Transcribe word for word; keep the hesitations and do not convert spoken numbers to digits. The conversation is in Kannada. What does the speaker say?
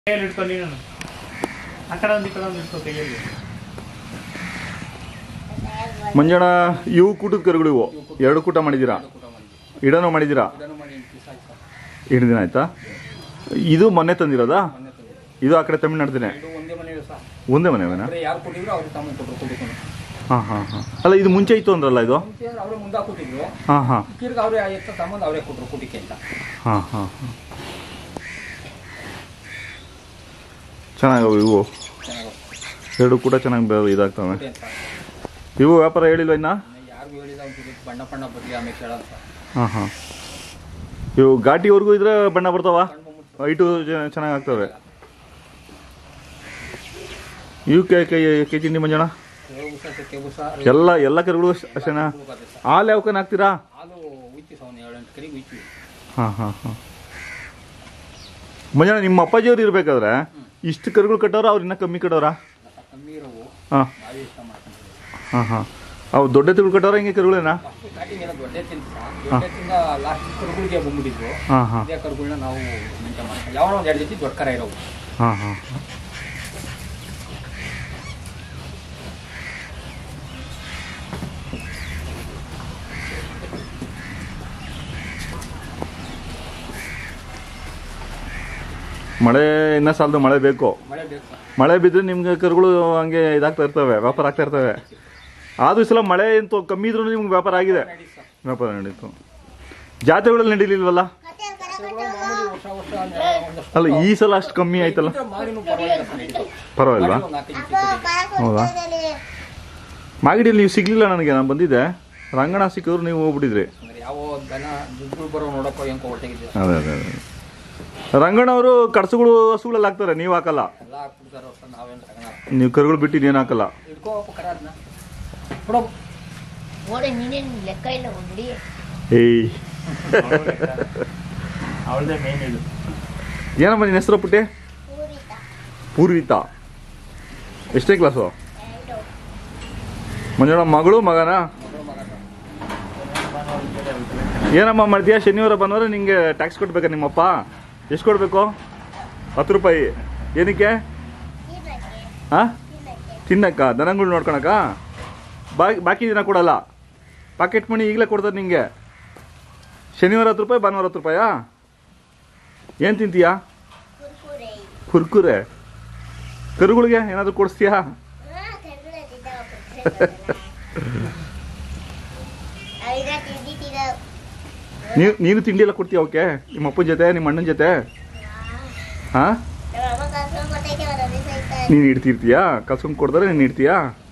ಕೈಯಲ್ಲಿ ಇಟ್ಕೊ ನೀನು ಆ ಕಡೆ ಒಂದು ಈ ಕಡೆ ಒಂದು ಇಟ್ಕೊ ಕೈಯಲ್ಲಿ. ಮಂಜಣ್ಣ ಇವು ಕೂಟದ ಕರುಗಳು ಇವು ಎರಡು ಕೂಟ ಮಾಡಿದ್ದೀರಾ? ಇಡನೋ ಮಾಡಿದ್ದೀರಾ? ಎರಡು ದಿನ ಆಯ್ತಾ? ಇದು ಮೊನ್ನೆ ತಂದಿರೋದಾ? ಇದು ಆ ಕಡೆ ತಮಿಳ್ನಾಡ್ದೇನೆ ಒಂದೇ ಮನೆವೇನಾ? ಹಾಂ ಹಾಂ ಹಾಂ. ಅಲ್ಲ ಇದು ಮುಂಚೆ ಇತ್ತು ಅಂದ್ರಲ್ಲ ಇದು? ಹಾಂ ಹಾಂ ಹಾಂ ಹಾಂ ಹಾಂ. ಚೆನ್ನಾಗವು ಇವು ಎರಡು ಕೂಡ ಚೆನ್ನಾಗಿ ಇದಾಗ್ತವೆ. ಇವು ವ್ಯಾಪಾರ ಹೇಳಿಲ್ವ ಇನ್ನ? ಹಾಂ ಹಾಂ. ಇವು ಘಾಟಿವರೆಗೂ ಇದ್ರೆ ಬಣ್ಣ ಬರ್ತಾವ, ಹೈಟು ಚೆನ್ನಾಗಿ ಆಗ್ತವೆ. ಇವು ಕೈ ಕೈ ಕೈ ತಿಂಡಿ ಮಂಜಣ್ಣ ಎಲ್ಲ ಎಲ್ಲ ಕರುಗಳು ಅಷ್ಟೇನಾ? ಹಾಲು ಯಾವ ಕನ್ ಹಾಕ್ತೀರಾ? ಹಾಂ ಹಾಂ ಹಾಂ. ಮಂಜಣ್ಣ ನಿಮ್ಮ ಅಪ್ಪಾಜಿಯವ್ರು ಇರ್ಬೇಕಾದ್ರೆ ಇಷ್ಟು ಕರುಗಳು ಕಟ್ಟೋರ ಅವ್ರು ಇನ್ನೂ ಕಮ್ಮಿ ಕಟ್ಟೋರ? ಹಾಂ ಹಾಂ ಹಾಂ. ಅವು ದೊಡ್ಡ ತಿರುಗಳು ಕಟ್ಟೋರ ಹಿಂಗೆ ಕರುಗಳೇನಾ? ಹಾಂ ಹಾಂ ಹಾಂ ಹಾಂ. ಮಳೆ ಇನ್ನೂ ಸಾಲದು, ಮಳೆ ಬೇಕು. ಮಳೆ ಬಿದ್ದರೆ ನಿಮ್ಗೆ ಕರುಗಳು ಹಂಗೆ ಇದಾಗ್ತಾ ಇರ್ತವೆ, ವ್ಯಾಪಾರ ಆಗ್ತಾ ಇರ್ತವೆ. ಆದ್ರೂ ಈ ಸಲ ಮಳೆ ಅಂತೂ ಕಮ್ಮಿ ಇದ್ರೂ ನಿಮ್ಗೆ ವ್ಯಾಪಾರ ಆಗಿದೆ, ವ್ಯಾಪಾರ ನಡೀತು. ಜಾತ್ರೆಗಳಲ್ಲಿ ನಡೀಲಿಲ್ವಲ್ಲ? ಅಲ್ಲ ಈ ಸಲ ಅಷ್ಟು ಕಮ್ಮಿ ಆಯ್ತಲ್ಲ? ಪರವಾಗಿಲ್ವಾ? ಹೌದಾ? ಮಾಗಡಿಯಲ್ಲಿ ನೀವು ಸಿಗ್ಲಿಲ್ಲ ನನಗೆ, ನಾನು ಬಂದಿದ್ದೆ. ರಂಗಣ ಸಿಕ್ಕಿದ್ರು ನೀವು ಹೋಗ್ಬಿಟ್ಟಿದ್ರಿ. ಅದೇ ಅದೇ ಅದೇ. ರಂಗಣ್ಣವರು ಕಡಸುಗಳು ಹಸುಗಳಲ್ಲಿ ಹಾಕ್ತಾರೆ, ನೀವು ಹಾಕಲ್ಲ. ನೀವು ಕರುಗಳು ಬಿಟ್ಟು ಏನು ಹಾಕಲ್ಲ. ಏಯ್ ಏನಮ್ಮ ನಿನ್ನ ಹೆಸರು ಪುಟ್ಟೆ? ಪೂರ್ವಿತಾ. ಎಷ್ಟೇ ಕ್ಲಾಸು? ಮಂಜಣ್ಣ ಮಗಳು ಮಗನಾ? ಏನಮ್ಮ ಮಾಡ್ತೀಯಾ? ಶನಿವಾರ ಭಾನುವಾರ ನಿಂಗೆ ಟ್ಯಾಕ್ಸ್ ಕೊಡ್ಬೇಕಾ ನಿಮ್ಮಪ್ಪ? ಎಷ್ಟು ಕೊಡಬೇಕು? ಹತ್ತು ರೂಪಾಯಿ. ಏನಕ್ಕೆ? ಹಾಂ ತಿನ್ನಕ್ಕ, ದನಗಳು ನೋಡ್ಕೊಳಕ್ಕ? ಬಾಕಿ ಬಾಕಿ ದಿನ ಕೊಡಲ್ಲ, ಪಾಕೆಟ್ ಮನಿ ಈಗಲೇ ಕೊಡ್ತಾರೆ ನಿಂಗೆ. ಶನಿವಾರ ಹತ್ತು ರೂಪಾಯಿ, ಭಾನುವಾರ ಹತ್ತು ರೂಪಾಯಾ? ಏನು ತಿಂತೀಯಾ? ಕುರ್ಕುರೆ. ಕರುಗಳಿಗೆ ಏನಾದರೂ ಕೊಡಿಸ್ತೀಯಾ? ನೀವು ನೀನು ತಿಂಡಿ ಎಲ್ಲ ಕೊಡ್ತೀಯ ಓಕೆ? ನಿಮ್ಮ ಅಪ್ಪನ ಜೊತೆ, ನಿಮ್ಮ ಅಣ್ಣನ ಜೊತೆ? ಹಾಂ ನೀನು ಇಡ್ತಿರ್ತೀಯಾ? ಕಲ್ಸ್ಕೊಂಡು ಕೊಡ್ತಾರೆ, ನೀನು ಇಡ್ತೀಯಾ?